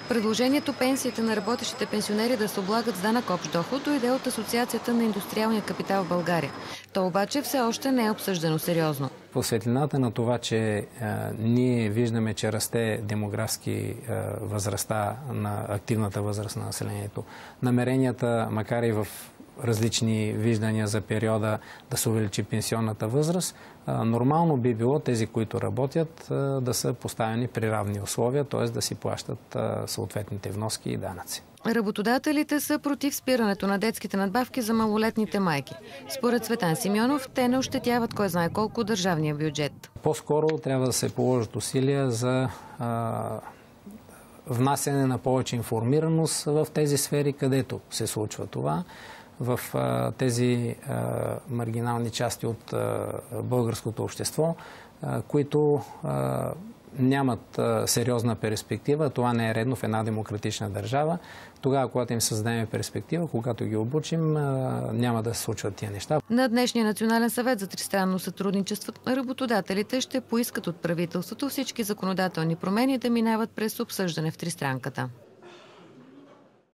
Предложението пенсиите на работещите пенсионери да се облагат с данък общ доход дойде от Асоциацията на индустриалния капитал в България. То обаче все още не е обсъждано сериозно. По светлината на това, че ние виждаме, че расте демографски възрастта на активната възраст на населението, намеренията, макар и в различни виждания за периода да се увеличи пенсионната възраст, нормално би било тези, които работят, да са поставени при равни условия, т.е. да си плащат съответните вноски и данъци. Работодателите са против спирането на детските надбавки за малолетните майки. Според Цветан Симеонов, те не ощетяват кой знае колко държавния бюджет. По-скоро трябва да се положат усилия за внасяне на повече информираност в тези сфери, където се случва това. В тези маргинални части от българското общество, които нямат сериозна перспектива. Това не е редно в една демократична държава. Тогава, когато им създадем перспектива, когато ги обучим, няма да се случват тия неща. На днешния Национален съвет за тристранно сътрудничество работодателите ще поискат от правителството всички законодателни промени да минават през обсъждане в тристранката.